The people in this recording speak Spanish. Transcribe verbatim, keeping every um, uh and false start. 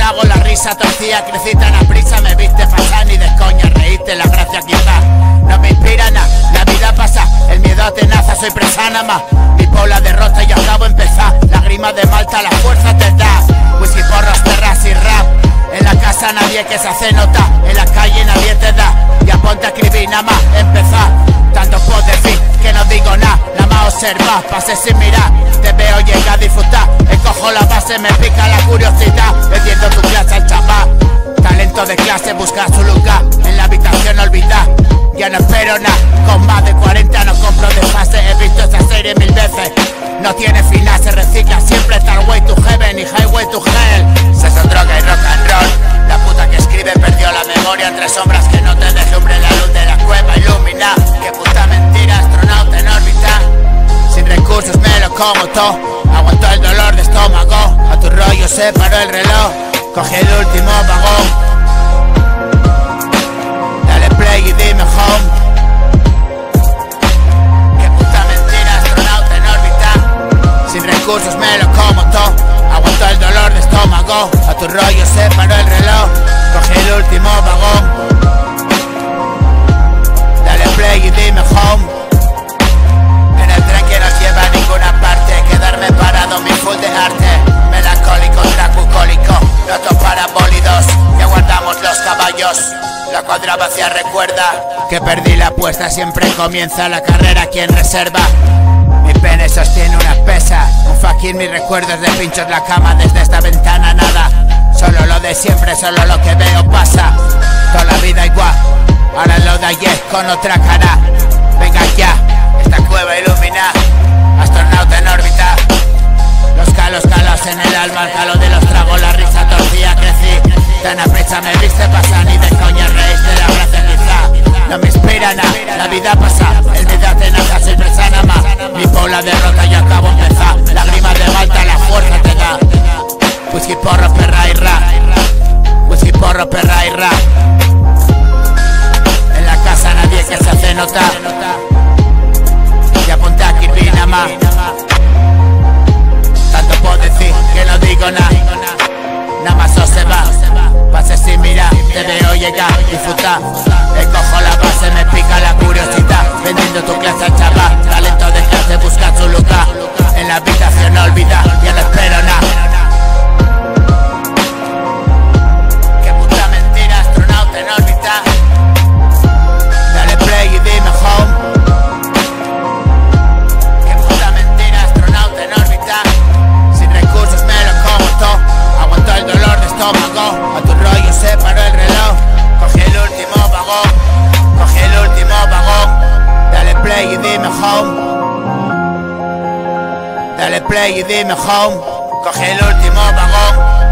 trago, la risa torcía, crecí tan a prisa, me viste pasar ni de coña, reíste, la gracia quizá no me inspira nada, la vida pasa, el miedo atenaza, soy presa nada más, mi la derrota y acabo de empezar, lágrimas de Malta, la fuerza te da, whisky, porros, terras y rap, en la casa nadie que se hace nota, en la calle nadie te da, ya ponte a escribir nada más, empezar, tanto puedo decir que no digo nada, nada más observar, pasé sin mirar, te veo llegar a disfrutar, escojo la base, me pica la curiosidad, vendiendo tu clase al chaval, talento de clase, busca su lugar, en la habitación olvidar, ya no espero nada, con más de cuarenta no compro de fase, he visto esa serie mil veces, no tiene final, se recicla siempre, Starway to Heaven y Highway to Hell, sexo, droga y rock and roll, la puta que escribe perdió la memoria entre sombras que no te deslumbre la luz de la cueva ilumina, que puta mentira, astronauta en órbita, sin recursos me lo como todo, aguanto el dolor de estómago, a tu rollo se paró el reloj, cogí el último vagón, dale play y dime home, que puta mentira, astronauta en órbita, sin recursos me lo como todo, aguanto el dolor de estómago, a tu rollo se paró el reloj, cogí el último vagón, dale play y dime home, en el tren que no lleva a ninguna parte, quedarme parado mi full de arte, melancólico, dracucólico, notos parabólidos, ya guardamos los caballos, la cuadra vacía recuerda que perdí la apuesta, siempre comienza la carrera quien reserva, mi pene sostiene una pesa, un fucking mis recuerdos de pinchos la cama desde esta ventana nada, solo lo de siempre, solo lo que veo pasa, toda la vida igual, ahora lo de ayer con otra cara, venga ya, esta cueva ilumina, astronauta en órbita, los calos calos en el alma, el calo de los tragos, la risa torcía, crecí, tan a prisa me viste pasar, ni de coña reíste, la gracia quizá, no me inspira nada, la vida pasa, el miedo atenaza, soy presa nada más, mi la derrota y acabo de empezar, lágrimas de Malta, la fuerza te da, whisky, porro, perra y rap, whisky, porro, perra y rap, en la casa nadie que se hace notar, y apunté a escribir nada más, tanto puedo decir que no digo nada, nada más o se va, pase sin mirar, te veo llegar, disfrutar, escojo la base, me pica la curiosidad, vendiendo tu clase al chaval, talento de clase, busca su lugar, en la habitación no olvidar, ya no espero nada, que puta mentira, astronauta en órbita, dale play y dime home, que puta mentira, astronauta en órbita, sin recursos me lo como todo, aguanto el dolor de estómago, a tu rollo se paró el reloj, cogí el último vagón, cogí el último vagón, dale play y dime home, dale play y dime home, cogí el último vagón.